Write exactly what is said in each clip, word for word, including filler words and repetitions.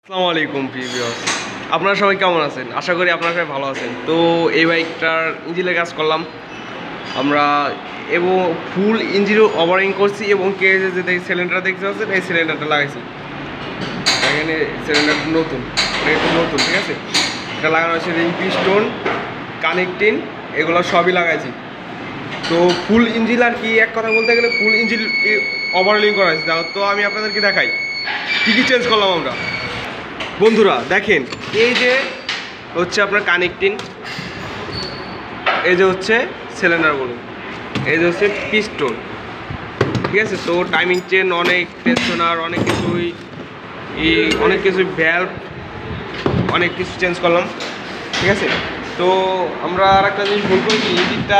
আসসালামু আলাইকুম ভিউয়ার্স, আপনারা সবাই কেমন আছেন? আশা করি আপনারা সবাই ভালো আছেন। তো এই বাইকটার ইঞ্জিনের কাজ করলাম আমরা এবং ফুল ইঞ্জিন ওভারিং করছি এবং কে যে সিলিন্ডার দেখতে পাচ্ছেন এই সিলিন্ডারটা লাগাইছি। এখানে সিলিন্ডার নতুন, এটা একটু নতুন, ঠিক আছে। এটা লাগানো হয়েছে রিং পিস্টন, কানেক্টিং, এগুলো সবই লাগাইছি। তো ফুল ইঞ্জিন আর কি, এক কথা বলতে গেলে ফুল ইঞ্জিন ওভারলিং করা হয়েছে। তো আমি আপনাদেরকে দেখাই কী কী চেঞ্জ করলাম আমরা। বন্ধুরা দেখেন, এই যে হচ্ছে আপনার কানেক্টিং, এই যে হচ্ছে সিলিন্ডারগুলো, এই যে হচ্ছে পিস্টন, ঠিক আছে। তো টাইমিং চেন, অনেক টেনশনার, অনেক কিছুই এই অনেক কিছু ভ্যালভ, অনেক কিছু চেঞ্জ করলাম, ঠিক আছে। তো আমরা আর একটা জিনিস ভুল করেছি, ইঞ্জিনটা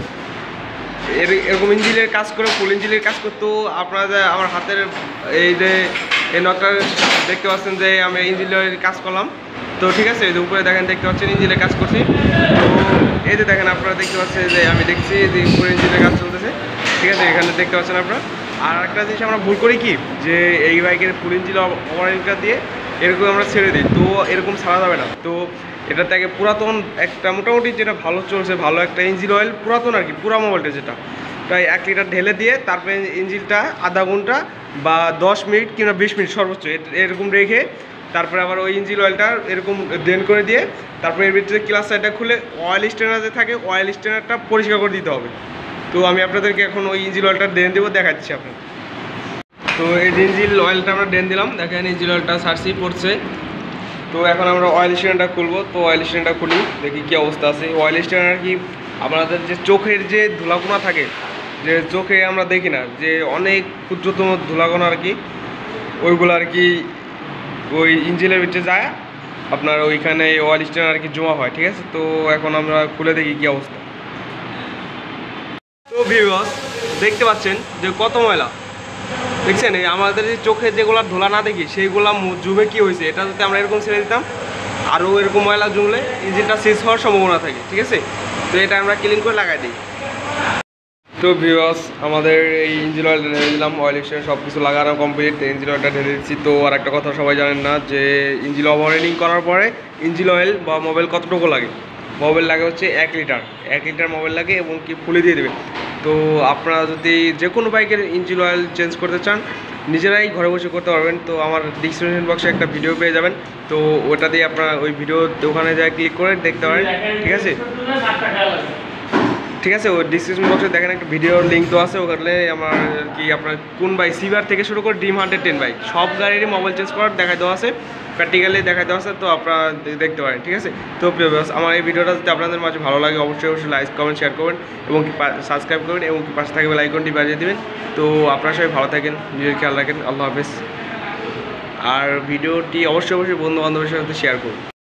এরকম ইঞ্জিনের কাজ করে ফুল ইঞ্জিনের কাজ করতেও আপনারা আমার হাতের এই যে এই নটটা দেখতে পাচ্ছেন যে আমি ইঞ্জিনের কাজ করলাম। তো ঠিক আছে, এই যে উপরে দেখেন দেখতে পাচ্ছেন ইঞ্জিনের কাজ করছি। তো এই যে দেখেন আপনারা দেখতে পাচ্ছেন যে আমি দেখছি যে উপরে ইঞ্জিনের কাজ চলতেছে, ঠিক আছে। এখানে দেখতে পাচ্ছেন আপনারা। আর একটা জিনিস আমরা ভুল করি কি, যে এই বাইকের ফুল ইঞ্জিন ওভারঅয়েলটা দিয়ে এরকম আমরা ছেড়ে দিই, তো এরকম ছাড়া যাবে না। তো এটা থেকে পুরাতন একটা মোটামুটি যেটা ভালো চলছে, ভালো একটা ইঞ্জিন অয়েল, পুরাতন আর কি, পুরা মোবাইলটা যেটা প্রায় এক লিটার ঢেলে দিয়ে তারপরে ইঞ্জিনটা আধা ঘন্টা বা দশ মিনিট কিংবা বিশ মিনিট সর্বোচ্চ এরকম রেখে তারপরে আবার ওই ইঞ্জিন অয়েলটা এরকম ড্রেন করে দিয়ে তারপরে এর ভিতরে ক্লাস সাইডটা খুলে অয়েল স্টেনার যে থাকে অয়েল স্টেনারটা পরিষ্কার করে দিতে হবে। তো আমি আপনাদেরকে এখন ওই ইঞ্জিন অয়েলটা ড্রেন দেবো, দেখাচ্ছি আপনার। তো এই ইঞ্জিন অয়েলটা আমরা ড্রেন দিলাম, দেখেন ইঞ্জিন অয়েলটা সার্সি পড়ছে। তো এখন আমরা অয়েল স্টেনারটা খুলবো। তো অয়েল স্টেনারটা খুলি, দেখি কী অবস্থা আছে। অয়েল স্টেনার কি, আপনাদের যে চোখের যে ধুলাকোনা থাকে, যে চোখে আমরা দেখি না, যে অনেক ক্ষুদ্রতম ধুলাকোনা আর কি, ওইগুলো আর কি ওই ইঞ্জিনের ভিতরে যায়, আপনার ওইখানে অয়েল স্টেনার আর কি জমা হয়, ঠিক আছে। তো এখন আমরা খুলে দেখি কী অবস্থা। তো ভিউয়ার্স দেখতে পাচ্ছেন যে কত ময়লা, দেখছেন। এই আমাদের যে চোখে যেগুলো ধুলা না দেখি সেইগুলা জমে কী হয়েছে, এটা যদি আমরা এরকম ছেড়ে দিতাম আরও এরকম ময়লা জমলে ইঞ্জিনটা শেষ হওয়ার সম্ভাবনা থাকে, ঠিক আছে। তো এটা আমরা ক্লিন করে লাগাই দিই। তো ভিউয়ার্স আমাদের এই ইঞ্জিন অয়েল ঢেলে দিলাম, অয়েল স্টেশন সব কিছু লাগানো কমপ্লিট, ইঞ্জিন অয়েলটা ঢেলে দিচ্ছি। তো আর একটা কথা সবাই জানেন না, যে ইঞ্জিন ওভারহেডিং করার পরে ইঞ্জিন অয়েল বা মোবাইল কতটুকু লাগে। মোবাইল লাগে হচ্ছে এক লিটার এক লিটার মোবাইল লাগে এবং কি ফুলে দিয়ে দেবে। তো আপনারা যদি যে কোনো বাইকের ইঞ্জিন অয়েল চেঞ্জ করতে চান নিজেরাই ঘরে বসে করতে পারবেন। তো আমার ডিসক্রিপশন বক্সে একটা ভিডিও পেয়ে যাবেন, তো ওটা দিয়ে আপনারা ওই ভিডিও ওখানে যা ক্লিক করে দেখতে পারেন, ঠিক আছে। ঠিক আছে, ওই ডিসক্রিপশন বক্সে দেখেন একটা ভিডিওর লিঙ্ক তো আছে, ওখানে আমার কি আপনার কোন বাইক সিভার থেকে শুরু করে ড্রিম হান্ড্রেড টেন বাইক সব গাড়িরই মোবাইল চেঞ্জ করার দেখা দেওয়া আছে, প্র্যাকটিক্যালি দেখা দেওয়া আছে। তো আপনারা দেখতে পারেন, ঠিক আছে। তো আমার এই ভিডিওটা যদি আপনাদের মাঝে ভালো লাগে অবশ্যই অবশ্যই লাইক কমেন্ট শেয়ার করবেন এবং সাবস্ক্রাইব করবেন এবং পাশে থাকবে আইকনটি বাজিয়ে দেবেন। তো আপনারা সবাই ভালো থাকেন, নিজের খেয়াল রাখেন, আল্লাহ হাফেজ। আর ভিডিওটি অবশ্যই অবশ্যই বন্ধু বান্ধবের সাথে শেয়ার করুন।